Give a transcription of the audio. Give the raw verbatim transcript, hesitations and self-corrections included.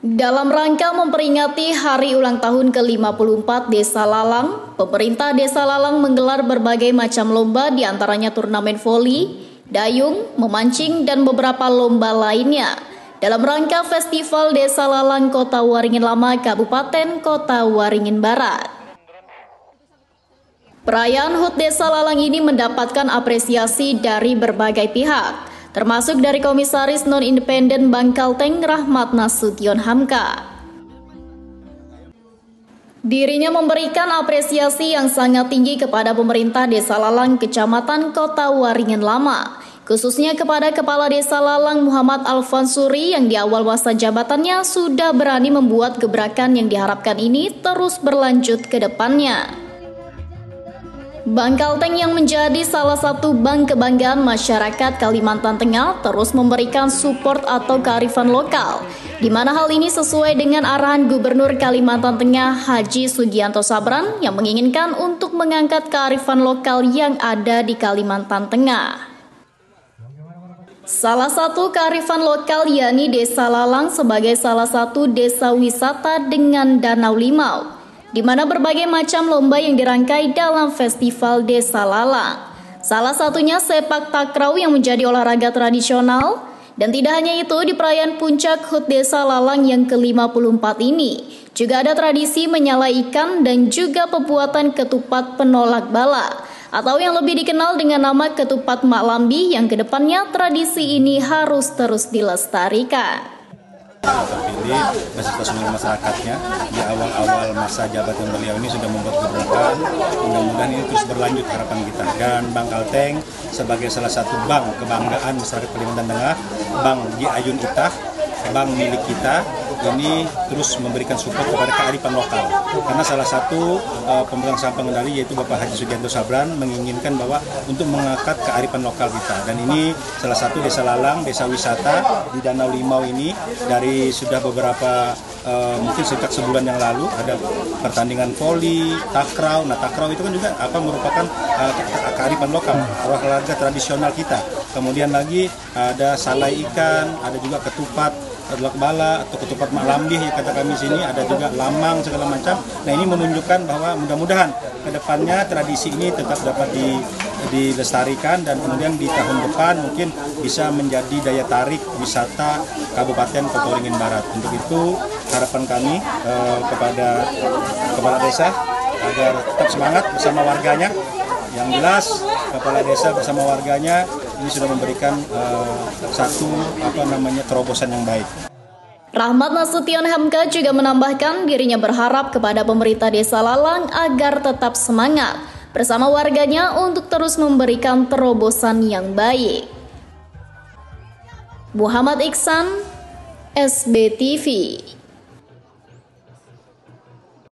Dalam rangka memperingati hari ulang tahun ke lima puluh empat Desa Lalang, pemerintah Desa Lalang menggelar berbagai macam lomba, diantaranya turnamen voli, dayung, memancing, dan beberapa lomba lainnya. Dalam rangka Festival Desa Lalang Kota Waringin Lama, Kabupaten Kota Waringin Barat. Perayaan H U T Desa Lalang ini mendapatkan apresiasi dari berbagai pihak, termasuk dari Komisaris Non-Independen Bangkalteng Rahmat Nasution Hamka. Dirinya memberikan apresiasi yang sangat tinggi kepada pemerintah Desa Lalang Kecamatan Kota Waringin Lama, khususnya kepada Kepala Desa Lalang Muhammad Alfansuri yang di awal masa jabatannya sudah berani membuat gebrakan yang diharapkan ini terus berlanjut ke depannya. Bangkalteng yang menjadi salah satu bank kebanggaan masyarakat Kalimantan Tengah terus memberikan support atau kearifan lokal, di mana hal ini sesuai dengan arahan Gubernur Kalimantan Tengah Haji Sugianto Sabran yang menginginkan untuk mengangkat kearifan lokal yang ada di Kalimantan Tengah. Salah satu kearifan lokal yakni Desa Lalang sebagai salah satu desa wisata dengan danau limau, di mana berbagai macam lomba yang dirangkai dalam Festival Desa Lalang. Salah satunya sepak takraw yang menjadi olahraga tradisional. Dan tidak hanya itu, di perayaan puncak H U T Desa Lalang yang ke lima puluh empat ini juga ada tradisi menyala ikan dan juga pembuatan ketupat penolak bala, atau yang lebih dikenal dengan nama ketupat Mak Lambi, yang kedepannya tradisi ini harus terus dilestarikan. Ini beserta seluruh masyarakatnya di awal-awal masa jabatan beliau ini sudah membuat gebrakan. Mudah-mudahan ini terus berlanjut harapan kita. Dan Bangkalteng sebagai salah satu bank kebanggaan masyarakat Kalimantan Tengah, Bank Ji Ayun Itah, bank milik kita, ini terus memberikan support kepada kearifan lokal. Karena salah satu uh, pemegang saham pengendali yaitu Bapak Haji Sugianto Sabran menginginkan bahwa untuk mengangkat kearifan lokal kita. Dan ini salah satu desa Lalang, desa wisata di Danau Limau ini dari sudah beberapa uh, mungkin sejak sebulan yang lalu ada pertandingan voli, takraw. Nah, takraw itu kan juga apa merupakan uh, kearifan lokal, olahraga tradisional kita. Kemudian lagi ada salai ikan, ada juga ketupat telak bala atau ketupat Mak Lambi ya kata kami sini, ada juga lamang segala macam. Nah, ini menunjukkan bahwa mudah-mudahan ke depannya tradisi ini tetap dapat di, dilestarikan dan kemudian di tahun depan mungkin bisa menjadi daya tarik wisata Kabupaten Kota Waringin Barat. Untuk itu harapan kami eh, kepada kepala desa agar tetap semangat bersama warganya. Yang jelas kepala desa bersama warganya ini sudah memberikan uh, satu apa namanya terobosan yang baik. Rahmat Nasution Hamka juga menambahkan dirinya berharap kepada pemerintah Desa Lalang agar tetap semangat bersama warganya untuk terus memberikan terobosan yang baik. Muhammad Iksan, S B T V.